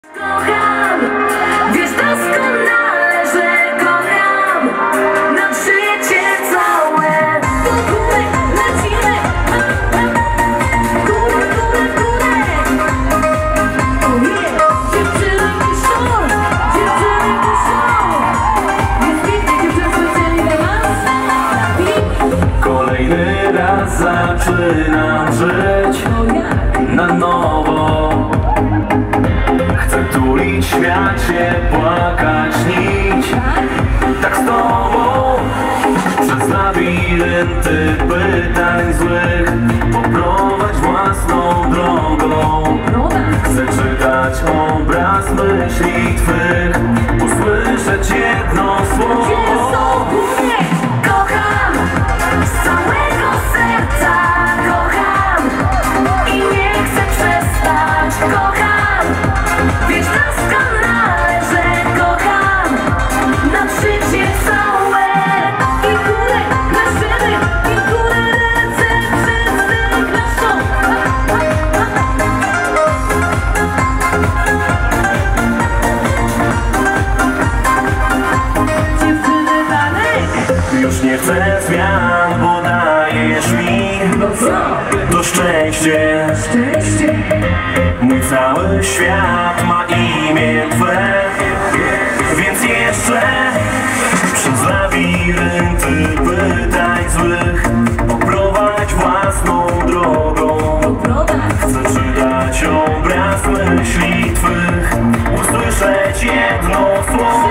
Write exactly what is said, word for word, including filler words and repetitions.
Kocham, wiesz doskonale, że kocham na życie całe. Do góry lecimy, górę, górę, górę. O nie, dziewczyny piszą, dziewczyny piszą. Jest pięknie, dziewczyny specjalnie dla was. Kolejny raz zaczynam żyć na nowo. Chcę tulić świat się, płakać, śnić. Tak z tobą przez labirynty pytań złych poprowadź własną drogą. Chcę czytać obraz myśli twych, usłyszeć jedno słowo. Kocham z całego serca, kocham i nie chcę przestać. Kocham, wiesz doskonale, że kocham na życie całe. I górę naszymy, i górę ręce wszyscy klaszczą. Dziewczyny dalej. Już nie chcę zmian, bo dajesz mi to szczęście. Szczęście. Mój cały świat ma imię Twe, więc jeszcze przez labirynty pytań złych poprowadź własną drogą. Chcę czytać obraz myśli Twych, usłyszeć jedno słowo.